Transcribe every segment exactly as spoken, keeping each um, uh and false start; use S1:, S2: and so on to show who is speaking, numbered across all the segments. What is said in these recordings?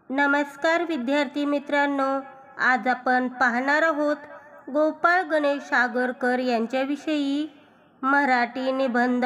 S1: नमस्कार विद्यार्थी मित्रांनो, आज आपण पाहणार आहोत गोपाळ गणेश आगरकर यांच्याविषयी मराठी निबंध।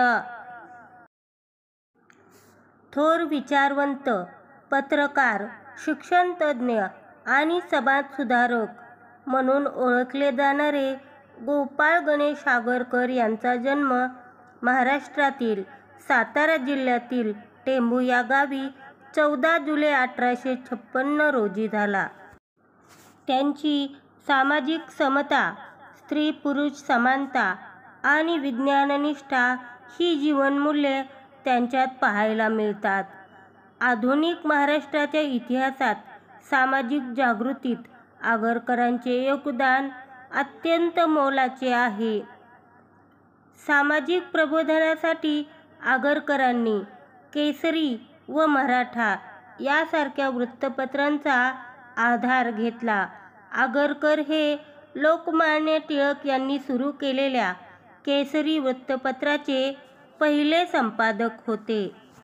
S1: थोर विचारवंत, पत्रकार, शिक्षणतज्ज्ञ आणि समाजसुधारक म्हणून ओळखले जाणारे गोपाळ गणेश आगरकर यांचा जन्म महाराष्ट्रातील सातारा जिल्ह्यातील टेंभू या गावी चौदा जुलै अठराशे छप्पन्न रोजी झाला। त्यांची सामाजिक समता, स्त्री पुरुष समानता आणि विज्ञाननिष्ठा ही जीवनमूल्ये त्यांच्यात पाहायला मिळतात। आधुनिक महाराष्ट्राच्या इतिहासात सामाजिक जागृतीत आगरकरांचे योगदान अत्यंत मोलाचे आहे। सामाजिक प्रबोधनासाठी आगरकरांनी केसरी व मराठा यासारख्या वृत्तपत्रांचा आधार घेतला। आगरकर हे लोकमान्य टिळक यांनी सुरू केलेल्या केसरी वृत्तपत्राचे पहिले संपादक होते।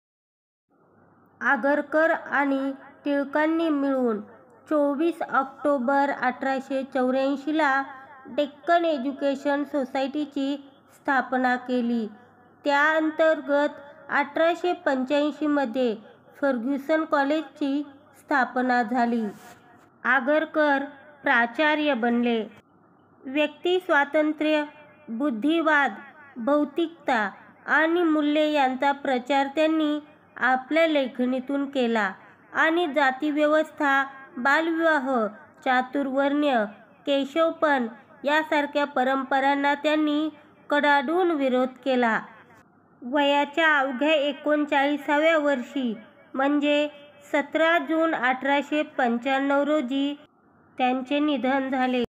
S1: आगरकर आणि टिळकांनी मिळून चोवीस ऑक्टोबर अठराशे चौऱ्याऐंशी ला डेक्कन एज्युकेशन सोसायटीची स्थापना केली। त्या अंतर्गत अठराशे पंच्याऐंशी मध्ये फर्ग्युसन कॉलेजची स्थापना झाली। आगरकर प्राचार्य बनले। व्यक्ती स्वातंत्र्य, बुद्धिवाद, भौतिकता आणि मूल्ये यांचा प्रचार त्यांनी आपल्या लेखणीतून केला आणि जातीव्यवस्था, बालविवाह, चातुर्वर्ण्य, केशवपण यासारख्या परंपरांना त्यांनी कडाडून विरोध केला। वयाच्या अवघ्या एकोणचाळीसाव्या वर्षी म्हणजे सतरा जून अठराशे पंच्याण्णव रोजी त्यांचे निधन झाले।